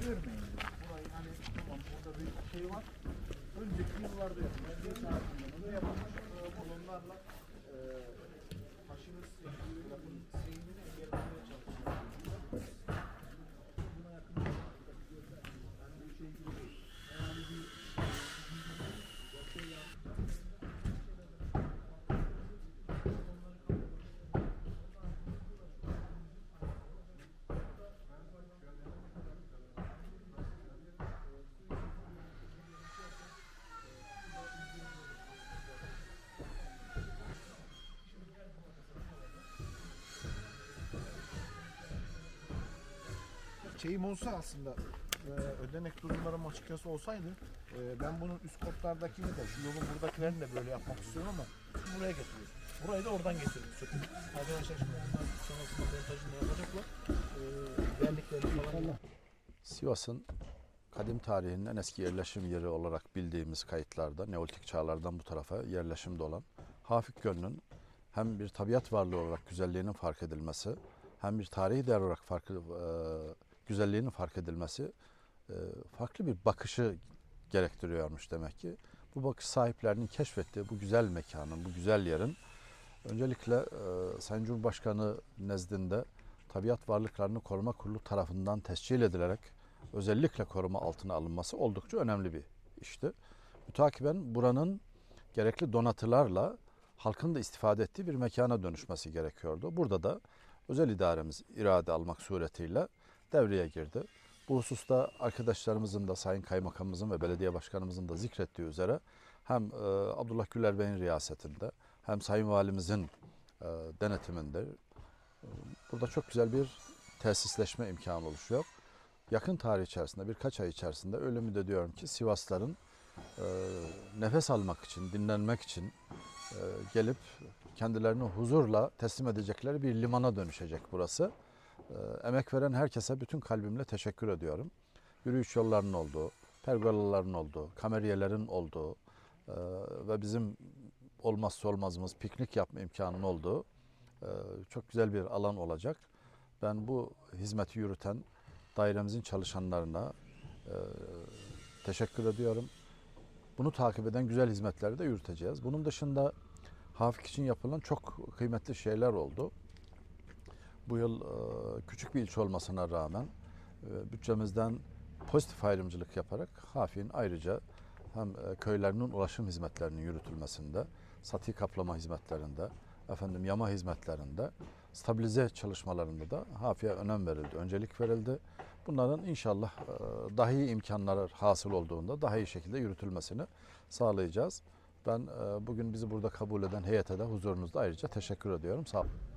görmeyin. Burayı hani tamam burada bir şey var. Önceki yıllarda yapılan bir tarihinde yapılmış kolonlarla taşınız yapın seyrini engellemeye çalışıyor. Buna yakın bir yani bu şey gibi değil. Yani bir şey yaptı. Şeyim olsa aslında ödenek durumlarım açıkçası olsaydı ben bunun üst kotlardakini de şu yolun buradakilerini de böyle yapmak istiyorum ama buraya getiriyoruz. Burayı da oradan getirdik söküp. Arkadaşlar şimdi onlar sonrasında montajını yapacaklar. Geldikleri falan. Sivas'ın kadim tarihinin en eski yerleşim yeri olarak bildiğimiz kayıtlarda Neolitik çağlardan bu tarafa yerleşimde olan Hafik Gölü'nün hem bir tabiat varlığı olarak güzelliğinin fark edilmesi hem bir tarihi değer olarak güzelliğinin fark edilmesi farklı bir bakışı gerektiriyormuş demek ki. Bu bakış sahiplerinin keşfettiği bu güzel mekanın, bu güzel yerin öncelikle Sayın Cumhurbaşkanı nezdinde Tabiat Varlıklarını Koruma Kurulu tarafından tescil edilerek özellikle koruma altına alınması oldukça önemli bir işti. Mütakiben buranın gerekli donatılarla halkın da istifade ettiği bir mekana dönüşmesi gerekiyordu. Burada da özel idaremiz irade almak suretiyle devreye girdi. Bu hususta arkadaşlarımızın da Sayın Kaymakamımızın ve Belediye Başkanımızın da zikrettiği üzere hem Abdullah Güler Bey'in riyasetinde hem Sayın Valimizin denetiminde burada çok güzel bir tesisleşme imkanı oluşuyor. Yakın tarih içerisinde, birkaç ay içerisinde öyle ümit ediyorum ki Sivaslıların nefes almak için, dinlenmek için gelip kendilerini huzurla teslim edecekleri bir limana dönüşecek burası. Emek veren herkese bütün kalbimle teşekkür ediyorum. Yürüyüş yollarının olduğu, pergolaların olduğu, kameriyelerin olduğu ve bizim olmazsa olmazımız piknik yapma imkanının olduğu çok güzel bir alan olacak. Ben bu hizmeti yürüten dairemizin çalışanlarına teşekkür ediyorum. Bunu takip eden güzel hizmetleri de yürüteceğiz. Bunun dışında Hafik için yapılan çok kıymetli şeyler oldu. Bu yıl küçük bir ilçe olmasına rağmen bütçemizden pozitif ayrımcılık yaparak Hafik'in ayrıca hem köylerinin ulaşım hizmetlerinin yürütülmesinde, sati kaplama hizmetlerinde, yama hizmetlerinde, stabilize çalışmalarında da Hafik'e önem verildi, öncelik verildi. Bunların inşallah daha iyi imkanlar hasıl olduğunda daha iyi şekilde yürütülmesini sağlayacağız. Ben bugün bizi burada kabul eden heyete de huzurunuzda ayrıca teşekkür ediyorum. Sağ olun.